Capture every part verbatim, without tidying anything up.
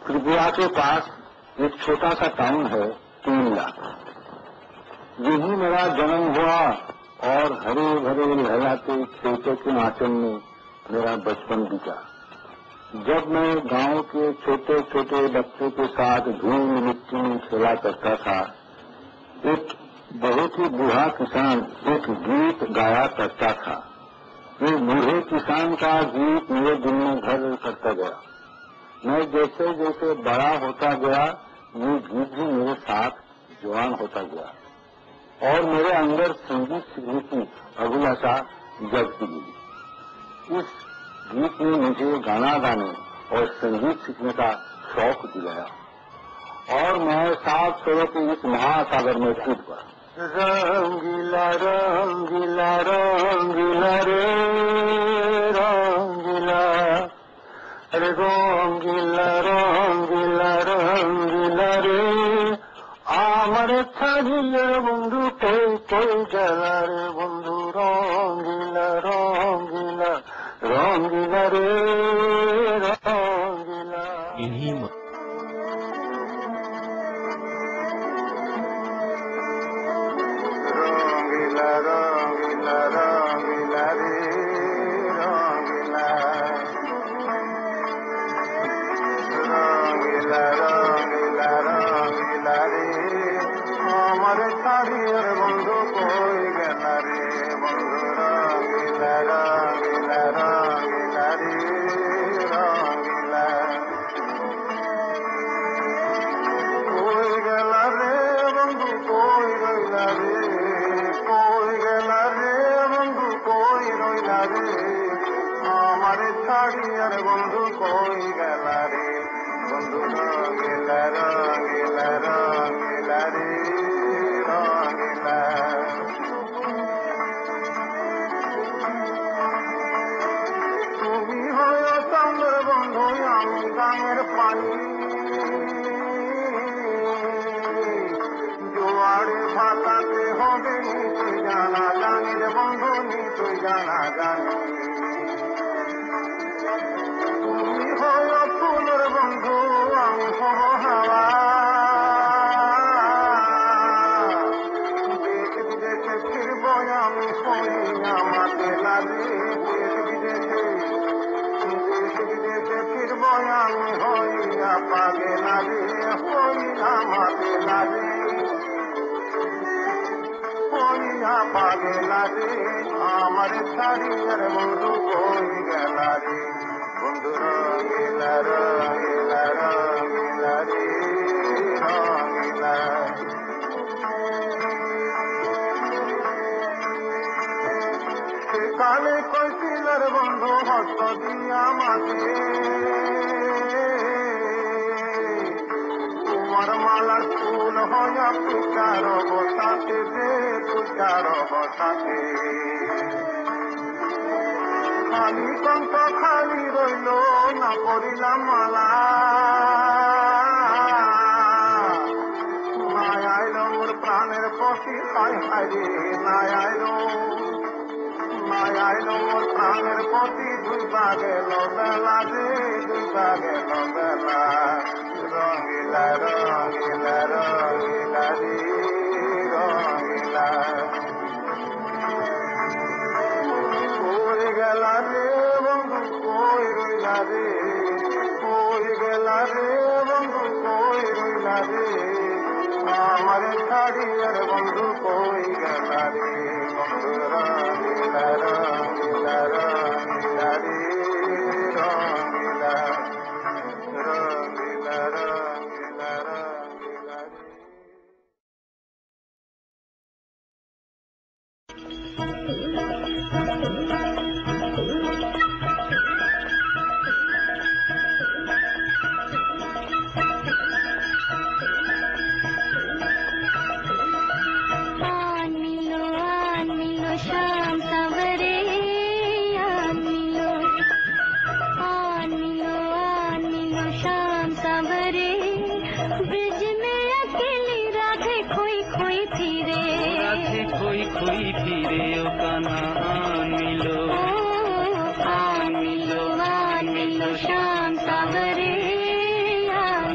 त्रिपुरा के पास एक छोटा सा टाउन है टीला। यही मेरा जन्म हुआ और हरे भरे लहराते खेतों के आंचल में मेरा बचपन बीता। जब मैं गांव के छोटे छोटे बच्चों के साथ धूल मिट्टी में खेला करता था, एक बहुत ही बूढ़ा किसान एक गीत गाया करता था। ये बूढ़े किसान का गीत मेरे दिल में घर करता गया। मैं जैसे जैसे बड़ा होता गया, ये गीत भी मेरे साथ जवान होता गया और मेरे अंदर संगीत सीखने की अभिलाषा जगती गई। इस गीत ने मुझे गाना गाने और संगीत सीखने का शौक दिलाया और मैं सात स्वरों के इस महासागर में कूद पड़ा। रंगीला रंगीला रंगीला रे रंगीला, अरे रंगीला रंगीला रंगीला रे, আমার ছাড়িলে বন্ধু কই কই গেলা রে বন্ধু, রঙ্গিলা রঙ্গিলা রঙ্গিলা রে রঙ্গিলা। इन्हीं রঙ্গিলা রঙ্গিলা রঙ্গিলা রে রঙ্গিলা, রঙ্গিলা রঙ্গিলা রঙ্গিলা রে, আমার ছাড়িয়ে বন্ধু কই গেলা রে বন্ধু, রঙ্গিলা রঙ্গিলা রঙ্গিলা রে রঙ্গিলা। কই গেলা রে বন্ধু কই রইলা রে, কই গেলা রে বন্ধু কই রইলা রে, আমার ছাড়িয়ে বন্ধু কই গেলা রে বন্ধু, রঙ্গিলা রঙ্গিলা রঙ্গিলা রে রঙ্গিলা। তুমি হয়ে চন্দ্র বন্ধু আমি গাঙের পানি, জোয়ারে ভাতাতে হবে নিতুই জানা গাঙের বন্ধু, নিতুই জানা জানি। তুমি হয়ে ফুলের বন্ধু আমি হব হাওয়া, দেশ বিদেশে ফিরব আমি হইয়া মাতে লাগে, দেশ বিদেশে দেশ বিদেশে ফিরব আমি হইয়া পাগে লাগে, হইয়া মাতে লাগে হইয়া পাগে লাগে, আমার ছাড়িয়ার বন্ধু কই গেলা রে বন্ধু, রঙ্গিলা রঙ্গিলা রঙ্গিলা রে রঙ্গিলা। সেকালে কইছিলার বন্ধু হস্ত দিয়া মাঝে, তোমার মালার ফুল হইয়া তুষার বসাতে দে তুষার বসাতে, খালি কণ্ঠ খালি রইল না করিলাম মালা, নাই আইল মোর প্রাণের পশি হায় হায় রে, নাই আইল নাই আইল মোর প্রাণের পতি, দুইবা গেল বেলা রে দুইবা গেল বেলা, রঙ্গিলা রঙ্গিলা রঙ্গিলা রে রঙ্গিলা। কই গেলা রে বন্ধু কই রইলা রে, কই গেলা রে বন্ধু কই রইলা রে, আমার ছাড়িয়ার বন্ধু কই গেলা রে বন্ধু, রঙ্গিলা রঙ্গিলা রঙ্গিলা রে রঙ্গিলা, রঙ্গিলা রঙ্গিলা রঙ্গিলা রে। खोई खोई फिरे ओ कान्हा आन मिलो, आन मिलो आन मिलो शाम सावरे आन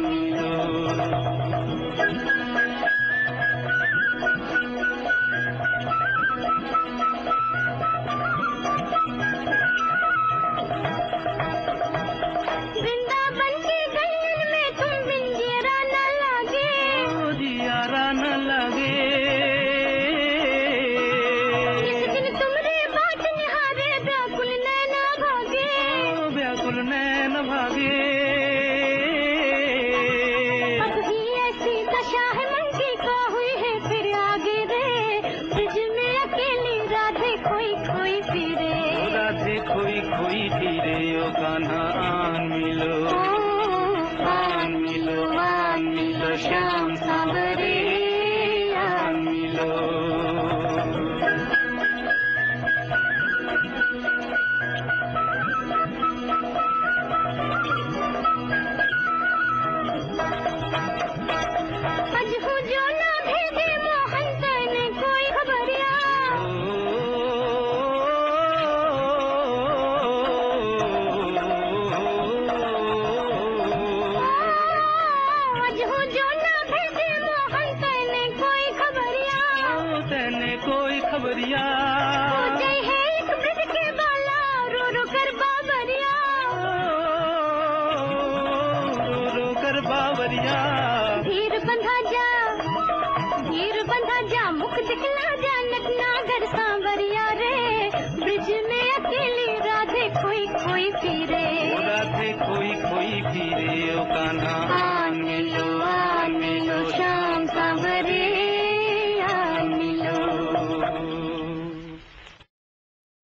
सांवरिया। धीर बंधा जा, धीर बंधा जा, मुख दिखला जा नटनागर सांवरिया रे। ब्रिज में अकेली राधे खोई खोई फिरे, राधे खोई खोई फिरे ओ कान्हा।